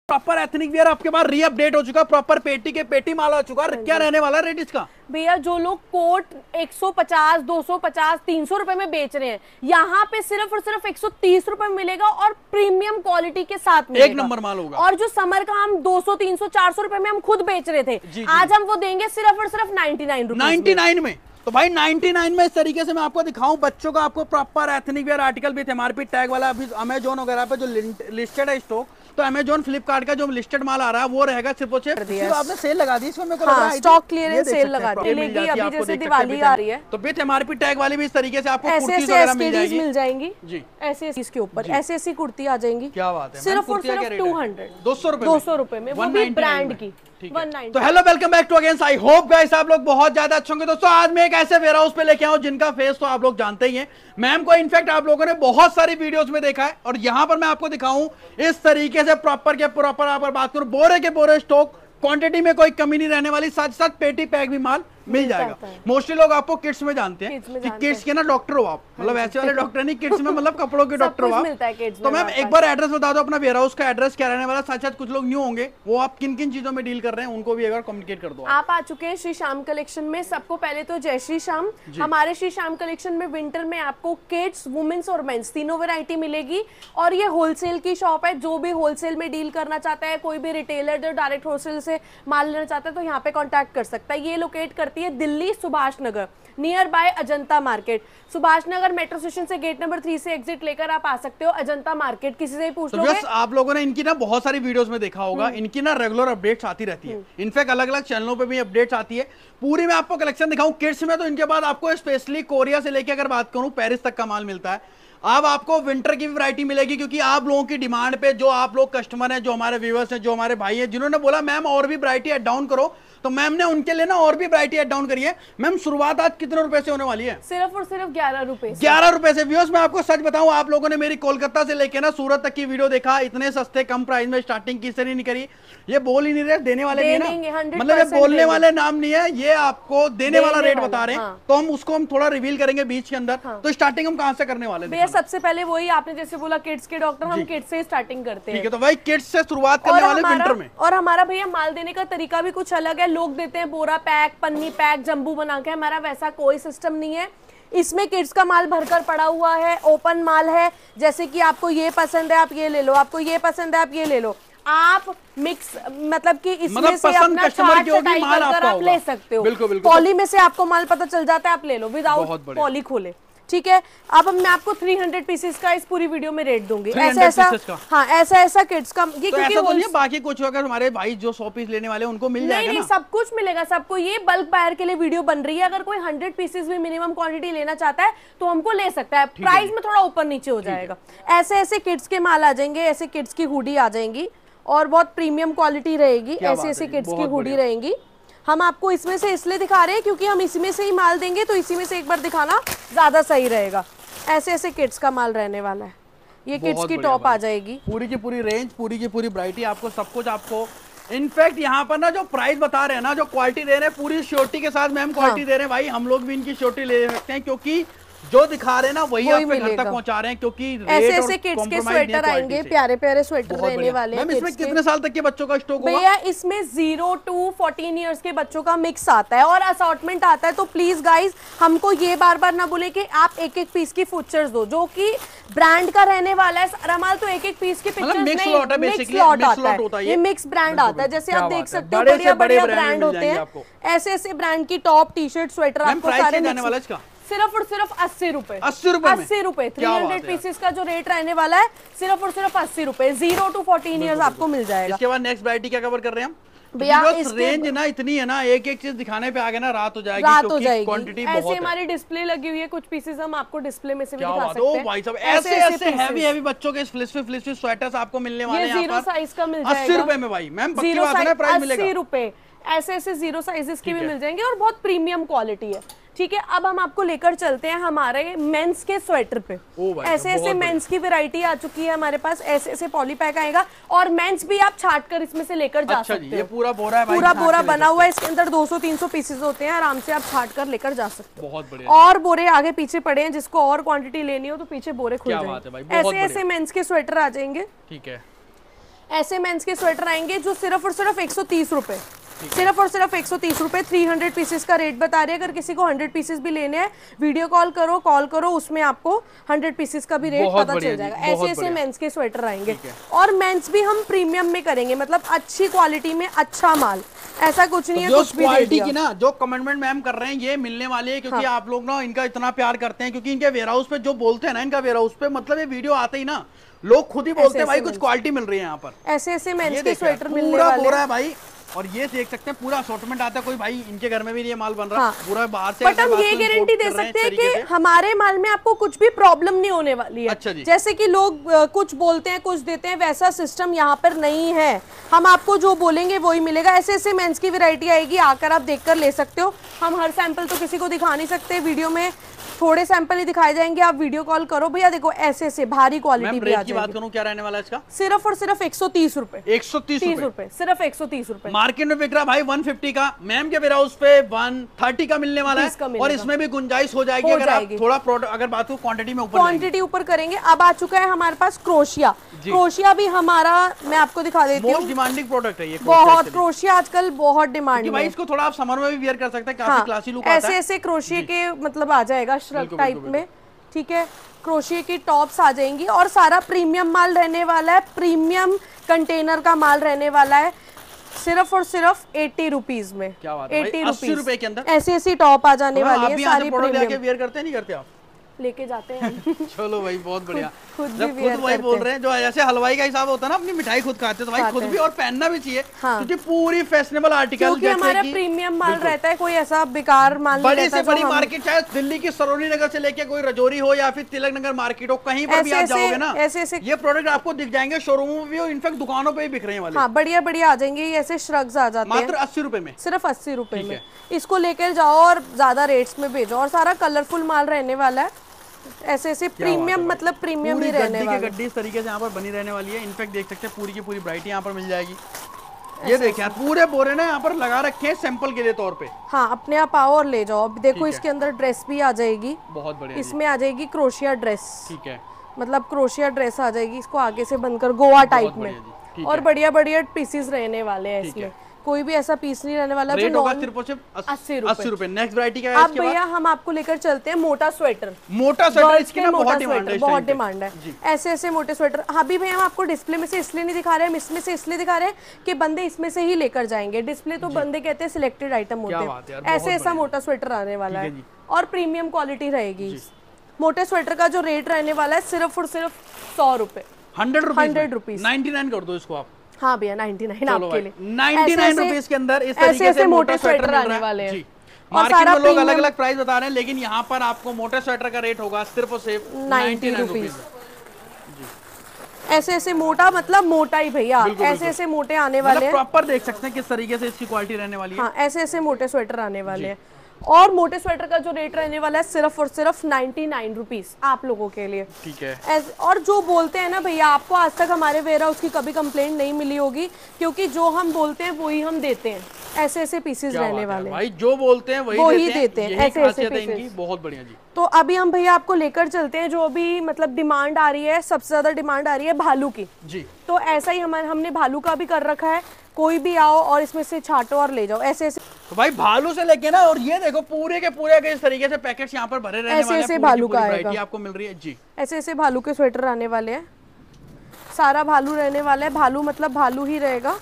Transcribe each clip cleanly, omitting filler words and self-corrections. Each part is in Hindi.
प्रॉपर एथनिक वेयर आपके पास री अपडेट हो चुका, प्रॉपर पेटी के पेटी माल आ चुका। क्या रहने वाला रेट इसका भैया? जो लोग कोट 150, 250, 300 रुपए में बेच रहे हैं, यहाँ पे सिर्फ और सिर्फ 130 रुपए में मिलेगा और प्रीमियम क्वालिटी के साथ मिलेगा। एक नंबर माल होगा। और जो समर का हम 200, 300, 400 रुपए में हम खुद बेच रहे थे, आज हम वो देंगे सिर्फ और सिर्फ 99 रुपए 99 में। तो भाई 99 में इस तरीके से मैं आपको दिखाऊं, बच्चों का आपको प्रॉपर एथनिक वेयर आर्टिकल भी एमआरपी टैग वाला। अभी अमेजोन वगैरह पे जो लिस्टेड है स्टॉक, तो अमेजोन फ्लिपकार्ट का जो लिस्टेड माल आ रहा है वो रहेगा सिर्फ और सिर्फ। आपने सेल लगा दी इसमें, मेरे को लग रहा है स्टॉक क्लियरेंस सेल लगा दी लेगी अभी, जैसे दिवाली आ रही है तो विद एमआरपी टैग वाली भी इस तरीके से आपको कुर्तीज वगैरह मिल जाएंगी जी। ऐसे इसके ऊपर ऐसी कुर्ती आ जाएंगी। क्या बात है, सिर्फ और सिर्फ 200 रुपए में, वो भी ब्रांड की। तो hello welcome back to again. I hope guys आप लोग बहुत ज्यादा अच्छे होंगे। दोस्तों आज मैं एक ऐसे वेयर हाउस पे लेके आऊं जिनका फेस तो आप लोग जानते ही हैं। मैम को इनफैक्ट आप लोगों ने बहुत सारी वीडियोस में देखा है, और यहां पर मैं आपको दिखाऊं इस तरीके से प्रॉपर के प्रॉपर आप बात करूं, बोरे के बोरे स्टॉक, क्वांटिटी में कोई कमी नहीं रहने वाली, साथ साथ पेटी पैक भी माल मिल जाएगा। मोस्टली लोग आपको किड्स में जानते हैं कि किड्स के ना डॉक्टर हो आप, मतलब ऐसे वाले डॉक्टर नहीं, किड्स में मतलब कपड़ों के डॉक्टर हो आप। तो मैम एक बार एड्रेस बता दो अपना, वेयर हाउस का एड्रेस क्या रहने वाला, साथ साथ कुछ लोग न्यू होंगे वो आप किन किन चीजों में डील कर रहे हैं उनको भी अगर कम्युनिकेट कर दो। आप आ चुके हैं श्री श्याम कलेक्शन में। सबको पहले तो जय श्री श्याम। हमारे श्री श्याम कलेक्शन में विंटर में आपको किड्स, वुमेन्स और मेंस तीनों वैरायटी मिलेगी, और ये होलसेल की शॉप है। जो भी होलसेल में डील करना चाहता है, कोई भी रिटेलर जो डायरेक्ट होलसेल से माल लेना चाहता है, तो यहाँ पे कॉन्टैक्ट कर सकता है। ये लोकेट करती है Delhi Subhash Nagar, near by Ajanta market. Subhash Nagar metro station से गेट नंबर 3 से एग्जिट लेकर आप आ सकते हो अजंता मार्केट। किसी से ही पूछ लोगे। आप लोगों ने इनकी ना बहुत सारी वीडियोस में देखा होगा, इनकी ना रेगुलर अपडेट्स आती रहती है। इनफैक्ट अलग अलग चैनलों पे भी अपडेट्स आती है। पूरी मैं आपको कलेक्शन दिखाऊं किड्स में, तो इनके बाद आपको स्पेशली कोरिया से लेके अगर बात करूं पेरिस तक का माल मिलता है। अब आपको विंटर की भी वैरायटी मिलेगी, क्योंकि आप लोगों की डिमांड पे जो आप लोग कस्टमर हैं, जो हमारे व्यूअर्स हैं, जो हमारे भाई हैं, जिन्होंने बोला मैम और भी वैरायटी ऐड डाउन करो, तो मैम ने उनके लिए ना और भी वैरायटी ऐड डाउन करी है। मैम शुरुआत आज कितने रुपए से होने वाली है? सिर्फ और सिर्फ 11 रुपए। 11 रुपए से। व्यूअर्स मैं आपको सच बताऊं, आप लोगों ने मेरी कोलकाता से लेके ना सूरत तक की वीडियो देखा, इतने सस्ते कम प्राइस में स्टार्टिंग किसी ने नहीं करी। ये बोल ही नहीं रहे, देने वाले नहीं है ना, मतलब ये बोलने वाले नाम नहीं है, ये आपको देने वाला रेट बता रहे हैं। तो हम उसको हम थोड़ा रिवील करेंगे बीच के अंदर। तो स्टार्टिंग हम कहां से करने वाले हैं? भैया सबसे पहले वही आपने जैसे बोला किड्स के डॉक्टर, हम किड्स से स्टार्टिंग करते हैं। ठीक है, तो भाई किड्स से शुरुआत करने वाले विंटर में। और हमारा भैया माल देने का तरीका भी कुछ अलग है। लोग देते हैं बोरा पैक, पन्नी पैक, जंबू बना के, हमारा वैसा कोई सिस्टम नहीं है। इसमें किड्स का माल भरकर पड़ा हुआ है, ओपन माल है। जैसे कि आपको ये पसंद है आप ये ले लो, आपको ये पसंद है आप ये ले लो। आप मिक्स मतलब कि इसमें से अपना चार्ट चटाई कर आप ले सकते हो। पॉली में से आपको माल पता चल जाता है, आप ले लो विदाउट पॉली खोले। ठीक है, अब मैं आपको 300 पीसेस का इस पूरी वीडियो में रेट दूंगी। ऐसा ऐसा किड्स का ये, तो क्योंकि बाकी कुछ अगर हमारे भाई जो 100 पीस लेने वाले उनको मिल जाएगा नहीं, सब कुछ मिलेगा सबको। ये बल्क बायर के लिए वीडियो बन रही है। अगर कोई 100 पीसेस भी मिनिमम क्वांटिटी लेना चाहता है तो हमको ले सकता है। प्राइस में थोड़ा ऊपर नीचे हो जाएगा। ऐसे ऐसे किड्स के माल आ जाएंगे, ऐसे किड्स की हुडी आ जाएंगी और बहुत प्रीमियम क्वालिटी रहेगी। ऐसे ऐसे किड्स की हुडी रहेंगी। हम आपको इसमें से इसलिए दिखा रहे हैं क्योंकि हम इसी में से ही माल देंगे, तो इसी में से एक बार दिखाना ज्यादा सही रहेगा। ऐसे ऐसे किड्स का माल रहने वाला है। ये किड्स की टॉप आ जाएगी, पूरी की पूरी रेंज, पूरी की पूरी वैरायटी, आपको सब कुछ आपको। इनफैक्ट यहाँ पर ना जो प्राइस बता रहे हैं ना, जो क्वालिटी दे रहे हैं पूरी श्योरिटी के साथ मैम क्वालिटी दे रहे हैं। भाई हम लोग भी इनकी श्योरिटी ले सकते हैं, क्योंकि जो दिखा रहे हैं ना वही आपके घर तक पहुंचा रहे हैं। क्योंकि ऐसे ऐसे किड्स के स्वेटर आएंगे, प्यारे प्यारे स्वेटर रहने वाले हैं। इसमें कितने साल तक के बच्चों का स्टॉक होगा? भैया इसमें 0 to 14 इयर्स के बच्चों का मिक्स आता है और असॉर्टमेंट आता है। तो प्लीज गाइज हमको ये बार बार ना बोले कि आप एक एक पीस की फीचर्स दो, जो कि ब्रांड का रहने वाला है। सारा माल तो एक एक पीस की पिक्चर्स नहीं, मिक्स लॉट आता है। ये मिक्स ब्रांड आता है। जैसे आप देख सकते हो बढ़िया बढ़िया ब्रांड होते हैं। ऐसे ऐसे ब्रांड की टॉप, टी शर्ट, स्वेटर आपको सारे सिर्फ और सिर्फ 80 रुपए। 80 रुपए 80 रुपए 300 पीसेस का जो रेट रहने वाला है, सिर्फ और सिर्फ 80 रुपए। 0 to 14 इयर्स आपको मिल जाएगा। इसके बाद नेक्स्ट वैरायटी क्या कवर कर रहे हैं हम? भैया रेंज ना इतनी है ना, एक एक चीज दिखाने पे आगे ना रात हो जाएगी, क्वांटिटी बहुत है। ऐसे हमारी डिस्प्ले लगी हुई है, कुछ पीसेस हम आपको डिस्प्ले में से भी दिखा सकते हैं। भाई साहब ऐसे ऐसे हैवी बच्चों के फ्लिस स्वेटर्स आपको मिलने वाले हैं। 0 साइज का मिल जाएगा 80 रुपए में। भाई मैम पक्की बात है, प्राइस मिलेगा 80 रुपए। ऐसे ऐसे 0 साइजेस के भी मिल जाएंगे और बहुत प्रीमियम क्वालिटी है। ठीक है, अब हम आपको लेकर चलते हैं हमारे मेंस के स्वेटर पे। ऐसे ऐसे मेंस की वैरायटी आ चुकी है हमारे पास। ऐसे ऐसे पॉली पैक आएगा और मेंस भी आप छाट कर इसमें से लेकर जा सकते हो। ये पूरा बोरा है भाई, पूरा बोरा बना हुआ है। इसके अंदर 200-300 पीसेस होते हैं, आराम से आप छाट कर लेकर जा सकते हो। बहुत बढ़िया। और बोरे आगे पीछे पड़े हैं, जिसको और क्वांटिटी लेनी हो तो पीछे बोरे खुल जाएंगे। ऐसे ऐसे मेंस के स्वेटर आ जाएंगे। ठीक है, ऐसे मेंस के स्वेटर आएंगे जो सिर्फ और सिर्फ 130 रुपए, सिर्फ और सिर्फ 130 रुपए। 300 पीसेस का रेट बता रहे हैं। अगर किसी को 100 पीसेस भी लेने हैं, वीडियो कॉल करो, उसमें आपको 100 पीसेस का भी रेट पता चल जाएगा। ऐसे ऐसे मेंस के स्वेटर आएंगे। और मेंस भी हम प्रीमियम में करेंगे, मतलब अच्छी क्वालिटी में अच्छा माल, ऐसा कुछ नहीं है जो कुछ भी क्वालिटी की ना जो कमेंटमेंट मैम कर रहे हैं ये मिलने वाली है, क्योंकि हाँ। आप लोग ना इनका इतना प्यार करते हैं, क्योंकि इनके वेयर हाउस पे जो बोलते हैं ना, इनका वेयर हाउस पे मतलब ये वीडियो आते ही ना लोग खुद ही बोलते हैं भाई कुछ क्वालिटी मिल रही है यहाँ पर। ऐसे ऐसे मेंस के स्वेटर मिलने पूरा वाले पूरा है भाई। और ये देख सकते हैं पूरा असॉर्टमेंट आता है, कोई भाई इनके घर में भी ये माल बन रहा है। हाँ। पूरा बाहर से। बट हम ये गारंटी दे सकते हैं कि हमारे माल में आपको कुछ भी प्रॉब्लम नहीं होने वाली है। अच्छा जी। जैसे कि लोग कुछ बोलते हैं कुछ देते हैं, वैसा सिस्टम यहाँ पर नहीं है। हम आपको जो बोलेंगे वही मिलेगा। ऐसे ऐसे मेंस की वैरायटी आएगी, आकर आप देखकर ले सकते हो। हम हर सैंपल तो किसी को दिखा नहीं सकते वीडियो में, थोड़े सैंपल ही दिखाए जाएंगे। आप वीडियो कॉल करो भैया, देखो ऐसे ऐसे भारी क्वालिटी भी आ की बात करूं क्या रहने वाला है इसका? सिर्फ और सिर्फ 130 रुपए। 130 रुपए, सिर्फ 130 रुपए। मार्केट में बिक रहा भाई 150 का। मैम के वेयर हाउस पे 130 का मिलने वाला है। और इसमें भी गुंजाइश हो जाएगी अगर आप थोड़ा प्रोडक्ट, अगर बात हो क्वांटिटी में ऊपर, क्वांटिटी ऊपर करेंगे। अब आ चुका है हमारे पास क्रोशिया। क्रोशिया भी हमारा, मैं आपको दिखा देती हूँ, मोस्ट डिमांडिंग प्रोडक्ट है ये। बहुत क्रोशिया आजकल बहुत डिमांड भाई, इसको थोड़ा आप समर में भी वेयर कर सकते हैं, काफी क्लासी लुक आता है। ऐसे ऐसे क्रोशिया के मतलब आ जाएगा श्रग टाइप में, ठीक है। क्रोशिया की टॉप्स आ जाएंगी और सारा प्रीमियम माल रहने वाला है, प्रीमियम कंटेनर का माल रहने वाला है। सिर्फ और सिर्फ 80 रुपीज में। क्या बात है, 80 रुपए के अंदर ऐसी ऐसी टॉप आ जाने वाली है। सारी प्रोडक्ट लेके वेयर करते हैं नहीं करते आप? लेके जाते हैं। चलो भाई बहुत बढ़िया। खुद वही बोल रहे हैं, जो ऐसे हलवाई का हिसाब होता है ना, अपनी मिठाई खुद खाते हैं तो भाई खुद भी और पहनना भी चाहिए। हाँ। क्योंकि पूरी फैशनेबल आर्टिकल, क्योंकि हमारा प्रीमियम माल रहता है, कोई ऐसा बेकार माल नहीं रहता। बड़ी से बड़ी मार्केट चाहे दिल्ली की सरोजनी नगर से लेके कोई रजौरी हो या फिर तिलक नगर मार्केट हो, कहीं पर भी आप जाओगे ना, ऐसे ये प्रोडक्ट आपको दिख जाएंगे शोरूम में भी और इनफैक्ट दुकानों पे भी बिक रहे वाले। हाँ, बढ़िया बढ़िया आ जाएंगे। ऐसे श्रग्स आ जाते हैं मात्र 80 रुपए में, सिर्फ 80 रुपए में। इसको लेकर जाओ और ज्यादा रेट्स में भेजो। और सारा कलरफुल माल रहने वाला है। ऐसे ऐसे प्रीमियम, मतलब प्रीमियम ही रहने वाला है। गड्डी इस तरीके से यहाँ पर बनी रहने वाली है। इनफैक्ट देख सकते हैं पूरी की पूरी वैरायटी यहाँ पर मिल जाएगी। ये देखिए यार, पूरे बोरे ने यहाँ पर लगा रखे हैं सैंपल के लिए तौर पे। हाँ, अपने आप आओ और ले जाओ। अब देखो इसके अंदर ड्रेस भी आ जाएगी, बहुत बढ़िया। इसमें आ जाएगी क्रोशिया ड्रेस, ठीक है, मतलब क्रोशिया ड्रेस आ जाएगी। इसको आगे से बनकर गोवा टाइप में, और बढ़िया बढ़िया पीसेस रहने वाले हैं इसमें। कोई भी ऐसा पीस नहीं रहने वाला जो सिर्फ 80 रुपए। नेक्स्ट वैरायटी क्या है? अब भैया हम आपको लेकर चलते हैं मोटा स्वेटर। मोटा स्वेटर इसकी ना बहुत डिमांड है। ऐसे ऐसे मोटे स्वेटर। अभी भैया हम आपको डिस्प्ले में से इसलिए नहीं दिखा रहे हैं, हम इसमें से इसलिए दिखा रहे हैं कि बंदे इसमें से ही लेकर जाएंगे। डिस्प्ले तो बंदे कहते हैं सिलेक्टेड आइटम होते हैं। ऐसे ऐसा मोटा स्वेटर आने वाला है और प्रीमियम क्वालिटी रहेगी। मोटे स्वेटर का जो रेट रहने वाला है सिर्फ और सिर्फ 100 रुपए, 100 रुपीज। 99 कर दो इसको आप। हाँ भैया 99 आपके लिए। 99 रुपीज के अंदर इस तरीके से मोटे स्वेटर आने वाले हैं। मार्केट में लोग अलग अलग प्राइस बता रहे हैं, लेकिन यहाँ पर आपको मोटे स्वेटर का रेट होगा सिर्फ और सिर्फ 90 रुपीज। ऐसे ऐसे मोटा, मतलब मोटा ही भैया, ऐसे ऐसे मोटे आने वाले हैं। प्रॉपर देख सकते हैं किस तरीके से इसकी क्वालिटी रहने वाली है। हाँ, ऐसे ऐसे मोटे स्वेटर आने वाले हैं। और मोटे स्वेटर का जो रेट रहने वाला है सिर्फ और सिर्फ 99 रुपीज आप लोगों के लिए, ठीक है। और जो बोलते हैं ना भैया, आपको आज तक हमारे वेयर हाउस की कभी कंप्लेंट नहीं मिली होगी, क्योंकि जो हम बोलते हैं वही हम देते हैं। ऐसे ऐसे पीसेस रहने वाले भाई, जो बोलते हैं वही देते हैं। ऐसे ऐसे पीसेस, बहुत बढ़िया जी। तो अभी हम भैया आपको लेकर चलते हैं जो अभी मतलब डिमांड आ रही है, सबसे ज्यादा डिमांड आ रही है भालू की जी। तो ऐसा ही हमने भालू का भी कर रखा है। कोई भी आओ और इसमें से छाटो और ले जाओ। ऐसे ऐसे तो भाई भालू से लेके ना, और ये देखो पूरे के पूरे इस तरीके से पैकेट्स यहाँ पर भरे रहने वाले हैं। ऐसे भालू का आएगा, आपको मिल रही है जी। ऐसे ऐसे भालू के स्वेटर आने वाले हैं। सारा भालू रहने वाला है। भालू मतलब भालू ही रहेगा।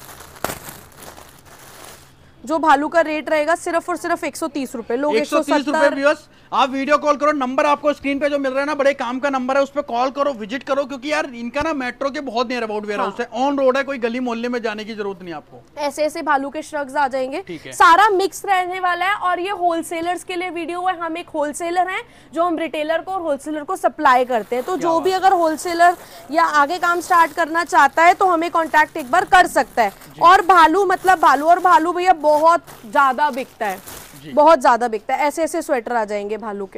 जो भालू का रेट रहेगा सिर्फ और सिर्फ 130 रुपए। लोग 130 रुपए। व्यूअर्स, आप वीडियो कॉल करो, नंबर आपको स्क्रीन पे जो मिल रहा है ना, बड़े काम का नंबर है, उस पर कॉल करो, विजिट करो, क्योंकि यार इनका ना मेट्रो के बहुत नियर अबाउट वेयर हाउस है, ऑन रोड है, कोई गली मोहल्ले में जाने की जरूरत नहीं आपको। ऐसे ऐसे भालू के श्रग्स आ जाएंगे, सारा मिक्स रहने वाला है। और ये होलसेलर्स के लिए वीडियो है। हम एक होलसेलर हैं जो हम रिटेलर को और होलसेलर को सप्लाई करते हैं। तो जो भी अगर होलसेलर या आगे काम स्टार्ट करना चाहता है तो हमें कॉन्टैक्ट एक बार कर सकता है। और भालू मतलब भालू, और भालू भैया बहुत ज्यादा बिकता है, बहुत ज्यादा बिकता है। ऐसे ऐसे स्वेटर आ जाएंगे भालू के।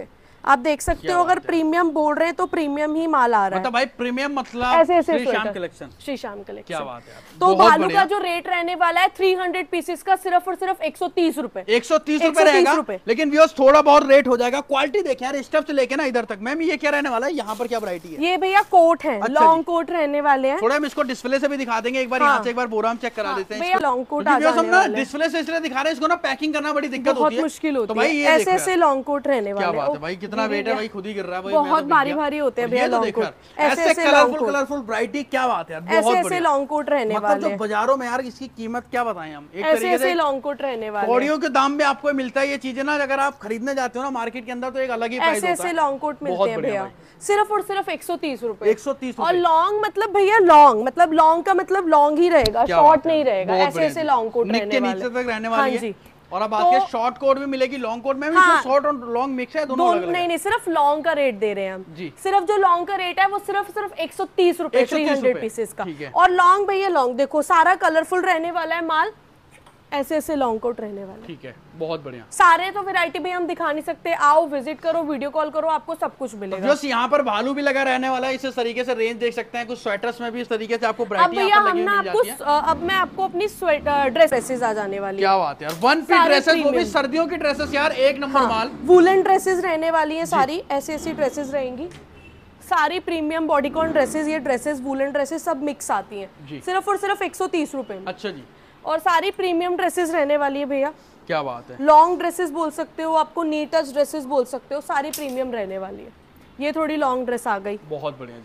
आप देख सकते हो, अगर प्रीमियम बोल रहे हैं तो प्रीमियम ही माल आ रहा है। मतलब भाई प्रीमियम मतलब ऐसे श्री श्याम कलेक्शन। श्री श्याम कलेक्शन, क्या बात है यार। तो भालू का जो रेट रहने वाला है 300 पीसेस का सिर्फ और सिर्फ 130 रुपए, 130 रुपए रहेगा। लेकिन व्यूअर्स थोड़ा बहुत रेट हो जाएगा। क्वालिटी देखें यार, स्टफ से लेके ना इधर तक। मैम ये क्या रहने वाला है, यहाँ पर क्या वैरायटी है? ये भैया कोट है, लॉन्ग कोट रहने वाले हैं। थोड़ा हम इसको डिस्प्ले से भी दिखा देंगे एक बार, यहाँ से एक बार बोरा हम चेक करा देते हैं भैया। लॉन्ग कोट आ जाने वाला है। डिस्प्ले से इसलिए दिखा रहे हैं, इसको ना पैकिंग करना बड़ी दिक्कत होती है, बहुत मुश्किल होती है। ऐसे ऐसे लॉन्ग कोट रहने वाले हैं। क्या बात है भाई, कितना वेट है भाई, खुद ही गिर रहा है भाई, बहुत भारी भारी होते हैं भैया लॉन्ग कोट। ऐसे कलरफुल कलरफुल वैरायटी, क्या बात है यार, बहुत ऐसे लॉन्ग कोट रहने वाले मतलब बाजारों में यार इसकी कीमत क्या बताएं हम। एक ऐसे लॉन्ग कोट रहने वाले, कौड़ियों के दाम में आपको मिलता है ये चीजें ना। अगर आप खरीदने जाते हो ना मार्केट के अंदर तो एक अलग ही प्राइस होता है। ऐसे लॉन्ग कोट मिलते हैं भैया सिर्फ और सिर्फ 130 रुपए। 130 और लॉन्ग मतलब भैया लॉन्ग मतलब लॉन्ग का मतलब लॉन्ग ही रहेगा, शॉर्ट नहीं रहेगा। ऐसे लॉन्ग कोट रहने वाले, नीचे तक रहने वाली है। और अब आके शॉर्ट कोट भी मिलेगी, लॉन्ग कोट में भी। शॉर्ट और लॉन्ग मिक्स है दोनों अलग-अलग। नहीं सिर्फ लॉन्ग का रेट दे रहे हैं हम जी। सिर्फ जो लॉन्ग का रेट है वो सिर्फ 130 रुपए 300 पीसेस का। और लॉन्ग भैया लॉन्ग देखो सारा कलरफुल रहने वाला है माल, ऐसे लॉन्ग कोट रहने वाला। ठीक है, बहुत बढ़िया। सारे तो वैरायटी भी हम दिखा नहीं सकते, आओ विजिट करो, वीडियो कॉल करो, आपको सब कुछ मिलेगा। बस यहाँ पर भालू भी लगा रहने वाला है, इस तरीके से रेंज देख सकते हैं। कुछ स्वेटर्स में भी इस तरीके से आपको वैरायटी यहाँ पर लगी हुई मिल जाती है। अब मैं आपको अपनी ड्रेसेस आ जाने वाली। क्या बात है यार, वन पीस ड्रेसेस, वो भी सर्दियों की ड्रेसेस यार, एक नंबर माल। वूलन ड्रेसेस रहने वाली है सारी, ऐसी ड्रेसेस रहेंगी सारी प्रीमियम बॉडीकॉन ड्रेसेस। ये ड्रेसेस वूलन ड्रेसेस सब मिक्स आती हैं सिर्फ और सिर्फ 130 रुपए में। अच्छा जी। और सारी प्रीमियम ड्रेसेस रहने वाली है भैया। क्या बात है, लॉन्ग ड्रेसेस बोल सकते हो, आपको नी टच ड्रेसेस बोल सकते हो, सारी प्रीमियम रहने वाली है। ये थोड़ी लॉन्ग ड्रेस आ गई, बहुत बढ़िया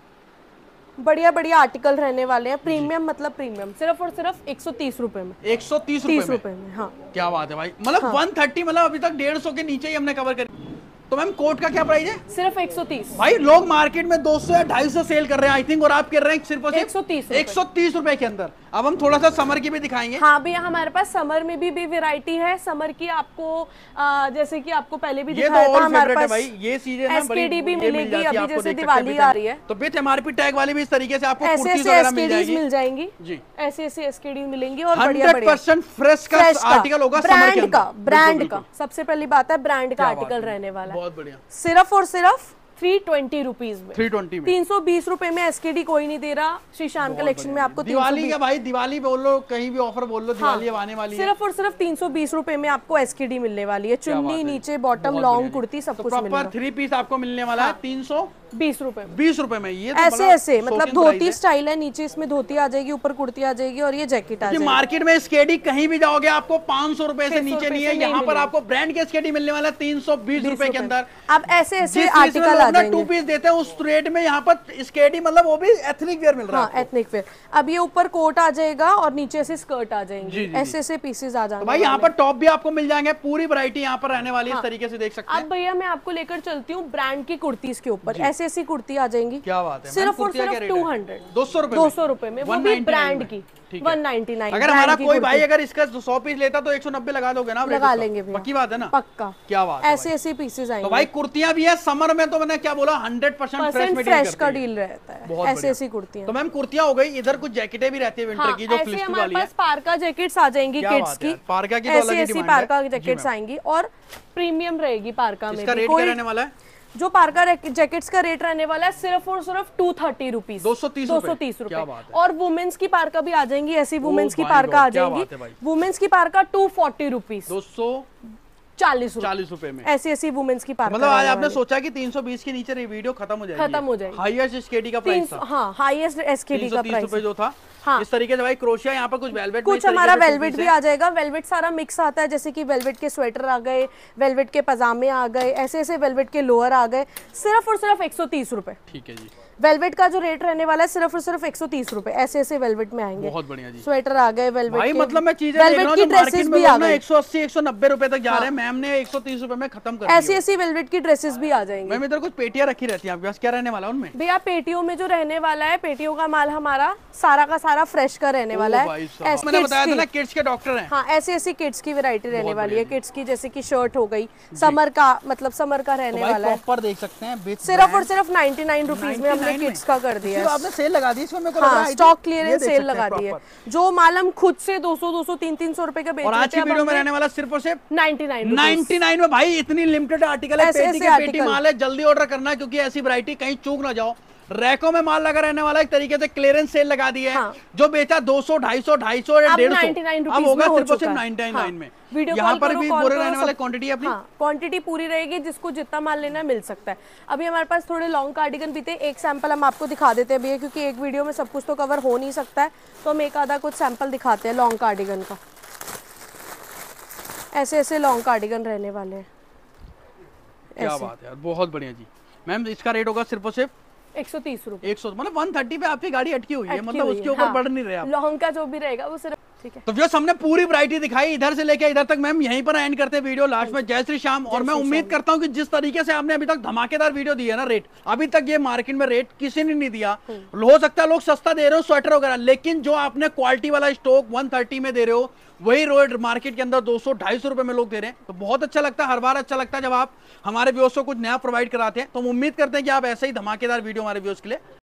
जी। बढ़िया बढ़िया आर्टिकल रहने वाले हैं। प्रीमियम मतलब प्रीमियम सिर्फ और सिर्फ 130 रुपए में। 130 रुपए में, हाँ। क्या बात है भाई, मतलब 130, मतलब अभी तक 150 के नीचे ही हमने कवर कर। तो मैम कोट का क्या प्राइस है? सिर्फ 130। भाई लोग मार्केट में 200 या 250 सेल कर रहे हैं आई थिंक, और आप कर रहे हैं सिर्फ 130 रुपए के अंदर। अब हम थोड़ा सा समर की भी दिखाएंगे। हाँ भैया, हमारे पास समर में भी वैरायटी है। समर की आपको जैसे कि आपको पहले भी दिखाया था, हमारे पास भाई ये चीजें ना एसकेडी भी मिलेगी। अभी जैसे दिवाली आ रही है तो विद एमआरपी टैग वाली भी इस तरीके से आपको ऐसे एसकेडीज मिल जाएंगी जी। ऐसे एसकेडी मिलेंगी और बढ़िया 100% फ्रेश का आर्टिकल होगा, ब्रांड का। सबसे पहली बात है ब्रांड का आर्टिकल रहने वाला है। बहुत बढ़िया। सिर्फ और सिर्फ 320 रुपीज में, 320 में 320 रुपए में एसकेडी कोई नहीं दे रहा। श्री श्याम कलेक्शन में आपको दिवाली का भाई, दिवाली बोल लो, कहीं भी ऑफर बोल लो, दिवाली आने वाली है। सिर्फ और सिर्फ 320 रुपए में आपको एसकेडी मिलने वाली है। चुन्नी नीचे बॉटम लॉन्ग कुर्ती सब कुछ मिलेगा। 3 पीस आपको मिलने वाला है 320 रुपए, 20 रुपए में। ये ऐसे मतलब धोती स्टाइल है, नीचे इसमें धोती आ जाएगी, ऊपर कुर्ती आ जाएगी और ये जैकेट आ जाएगी। मार्केट में एसकेडी कहीं भी जाओगे आपको 500 रुपए से नीचे नहीं है। यहाँ पर आपको ब्रांड के एसकेडी मिलने वाला है 320 रुपए के अंदर। अब ऐसे आर्टिकल आ जाएंगे 2 पीस देते हैं उस रेट में, यहाँ पर स्केडी मतलब वो भी एथनिक वेयर मिल रहा है। Ethnic wear. अब ये ऊपर कोट आ जाएगा और नीचे से स्कर्ट आ जाएंगी, ऐसे पीसेस आ जाएंगे। भाई यहाँ पर टॉप भी आपको मिल जाएंगे, पूरी वैरायटी यहाँ पर रहने वाली है। इस तरीके से देख सकते हैं। अब भैया मैं आपको लेकर चलती हूँ ब्रांड की कुर्तीज के ऊपर। ऐसी कुर्ती आ जाएंगी। क्या बात है, सिर्फ और सिर्फ 200 200 रुपए में, वो भी ब्रांड की 199। अगर हमारा कोई भाई अगर इसका 100 पीस लेता तो 190 लगा दोगे ना? लगा लेंगे भैया, पक्की बात है ना? पक्का। क्या बात, ऐसे पीसेस आएंगे। तो भाई कुर्तियां भी है समर में, तो मैंने क्या बोला 100% फ्रेश का डील रहता है। ऐसी कुर्तियां। तो मैम कुर्तियां हो गई, इधर कुछ जैकेटें भी रहती है विंटर की जो ऐसे हमारे पास पार्का जैकेट्स आ जाएंगी किड्स की। पार्का की ऐसी पार्का जैकेट्स आएंगी और प्रीमियम रहेगी पार्का में। इसका रेट क्या रहने वाला है? जो पार्का जैकेट्स का रेट रहने वाला है सिर्फ और सिर्फ 230 रुपीज, 230 रुपए। और वुमेन्स की पार्का भी आ जाएंगी, ऐसी वुमेन्स की पार्का आ जाएंगी। वुमेन्स की पार्का 240 रुपीज, 240 रुपए में। ऐसी वुमेन्स की पार्का। मतलब आज आपने सोचा कि 320 के नीचे वीडियो खत्म हो जाएगी। हाईएस्ट एसकेडी का प्राइस था। हाँ, हाईएस्ट एसकेडी का प्राइस जो था। हाँ। इस तरीके से भाई क्रोशिया, यहाँ पर कुछ वेलवेट, कुछ हमारा वेलवेट भी आ जाएगा। वेलवेट सारा मिक्स आता है, जैसे कि वेलवेट के स्वेटर आ गए, वेलवेट के पजामे आ गए, ऐसे वेलवेट के लोअर आ गए। सिर्फ और सिर्फ 130 रुपए। ठीक है जी। वेलवेट का जो रेट रहने वाला है सिर्फ और सिर्फ 130 रुपए। ऐसे वेलवेट में आएंगे। बहुत बढ़िया जी। स्वेटर आ गए वेलवेट भाई के। मतलब मैं चीजें वेलवेट की ड्रेसेस भी आ गई, 180-190 रुपए तक जा रहे हैं। मैम ने 130 रुपए में खत्म कर दिया। ऐसी वेलवेट की ड्रेसेस भी आ जाएंगी। मैम इधर कुछ पेटियां रखी रहती है आपके पास, क्या रहने वाला उनमें? भैया पेटियों में जो रहने वाला है, पेटियों का माल हमारा सारा का सारा फ्रेश का रहने वाला है। मैंने बताया था ना किड्स के डॉक्टर हैं। हाँ, ऐसी किड्स की वैरायटी रहने वाली है। किड्स की जैसे कि शर्ट हो गई, समर का मतलब समर का रहने वाला है। प्रॉपर देख सकते हैं, सिर्फ और सिर्फ 99 रुपीज में हम हमने किड्स का कर दिया है। आपने सेल लगा दी इसमें, मेरे को लग रहा हाँ, है स्टॉक क्लियरेंस सेल लगा दी है। जो माल हम खुद से 200, 300 रुपए का बेच और रहे आज की थे, वीडियो में रहने वाला सिर्फ और सिर्फ 99 में। भाई इतनी लिमिटेड आर्टिकल है, ऐसे पेटी के पेटी माल है, जल्दी ऑर्डर करना है क्योंकि ऐसी वैरायटी कहीं चूक ना जाओ। रैकों में माल लगा रहने वाला, एक तरीके से क्लियरेंस सेल लगा दी है। हाँ। जो बेचा 200, 250, 250 या 150 अब होगा सिर्फ और सिर्फ 99 में। वीडियो यहाँ कॉल पर करो, भी कॉल पूरे करो, रहने वाले सब- क्वांटिटी अपनी। हाँ, क्वांटिटी पूरी रहेगी, जिसको जितना माल लेना है मिल सकता है। अभी हमारे पास थोड़े लॉन्ग कार्डिगन भी थे, एक सैंपल हम आपको दिखा देते हैं भैया, क्योंकि एक वीडियो में सब कुछ तो कवर हो नहीं सकता है, तो हम एक आधा कुछ सैंपल दिखाते हैं लॉन्ग कार्डिगन का। ऐसे ऐसे लॉन्ग कार्डिगन रहने वाले हैं। क्या बात है यार, बहुत बढ़िया जी। मैम इसका रेट होगा सिर्फ और सिर्फ 130 रुपए। 100, मतलब 130 पे आपकी गाड़ी अटकी हुई है, अटकी मतलब हुई उसके है, ऊपर हाँ। बढ़ नहीं रहे आप। लॉन्ग का जो भी रहेगा वो सिर्फ, ठीक है। तो व्यूअर्स हमने पूरी वैरायटी दिखाई इधर से लेके इधर तक। मैम यहीं पर एंड करते हैं वीडियो लास्ट में। जय श्री श्याम। और मैं उम्मीद करता हूं कि जिस तरीके से आपने अभी तक धमाकेदार वीडियो दी है ना, रेट अभी तक ये मार्केट में रेट किसी ने नहीं दिया। हो सकता है लोग सस्ता दे रहे हो स्वेटर वगैरह, लेकिन जो आपने क्वालिटी वाला स्टॉक 130 में दे रहे हो, वही रोड मार्केट के अंदर 200, 250 रुपए में लोग दे रहे हैं। तो बहुत अच्छा लगता है, हर बार अच्छा लगता है जब आप हमारे व्यूअर्स को कुछ नया प्रोवाइड कराते हैं। तो हम उम्मीद करते हैं कि आप ऐसे ही धमाकेदार वीडियो हमारे व्यूअर्स के लिए